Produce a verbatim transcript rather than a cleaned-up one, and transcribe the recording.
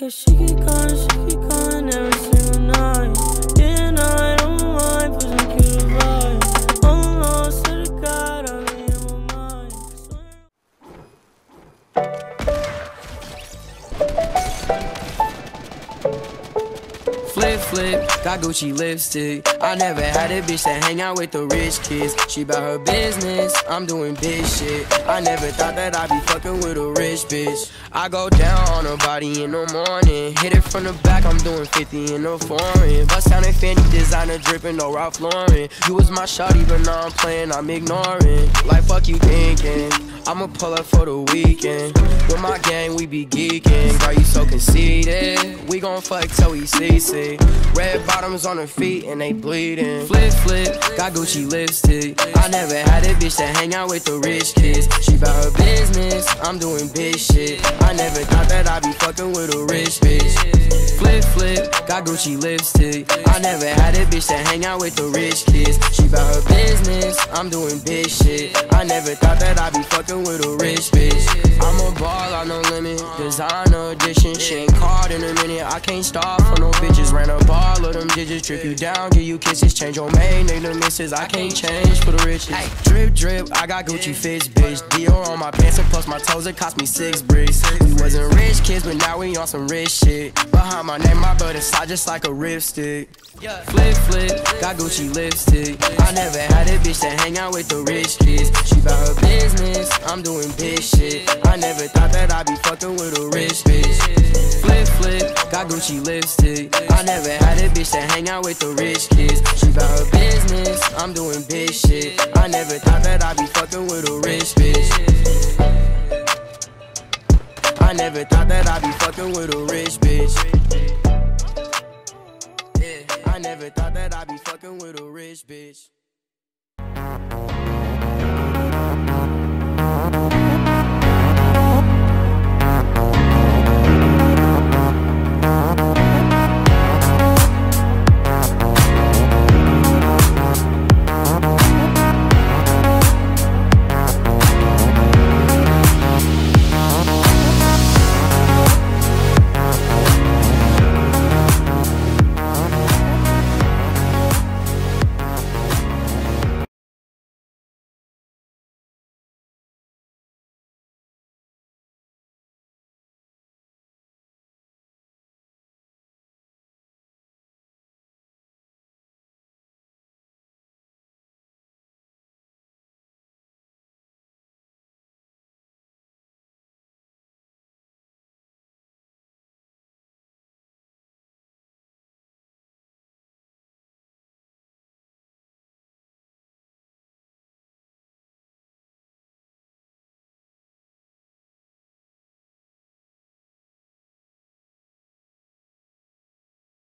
Yeah, she keep calling, she keep calling every single night. Yeah, I don't mind, for some cute vibe. Oh no, swear to God, I'm in my mind. Flip, flip, got Gucci lipstick. I never had a bitch that hang out with the rich kids. She bout her business, I'm doing big shit. I never thought that I'd be fucking with a rich bitch. I go down on her body in the morning. Hit it from the back, I'm doing fifty in the foreign. Bust down in Fendi, designer dripping, no Ralph Lauren. You was my shawty, but now I'm playing, I'm ignoring. Like fuck you thinking, I'ma pull up for the weekend. With my gang, we be geeking. Girl, you so conceited. We gon' fuck till we C C. Red bottoms on her feet and they bleeding. Flip, flip, got Gucci lipstick. I never had a bitch that hang out with the rich kids. She bout her business, I'm doing big shit. I never thought that I'd be fucking with a rich bitch. Flip, flip, got Gucci lipstick. I never had a bitch that hang out with the rich kids. She bout her business, I'm doing big shit. I never thought that I'd be fucking with a rich bitch. I'm a ball, I no limit, designer edition. She ain't called in a minute, I can't stop for no bitches. Ran up all of them digits, trip you down, give you kisses. Change your main nigga misses, I can't change for the riches. Drip, drip, I got Gucci fits, bitch. Dior on my pants and plus my toes, it cost me six bricks. We wasn't rich kids, but now we on some rich shit. Behind my name, my butt inside just like a ripstick. Flip, flip, got Gucci lipstick. I never had a bitch that hang out with the rich kids. She bout her business, I'm doing big shit. I never thought that I'd be fucking with a rich bitch. Flip, flip, got Gucci lipstick. I never had a bitch that hang out with the rich kids. She bout her business, I'm doing big shit. I never thought that I'd be fucking with a rich bitch. I never thought that I'd be fucking with a rich bitch. I never thought that I'd be fucking with a rich bitch.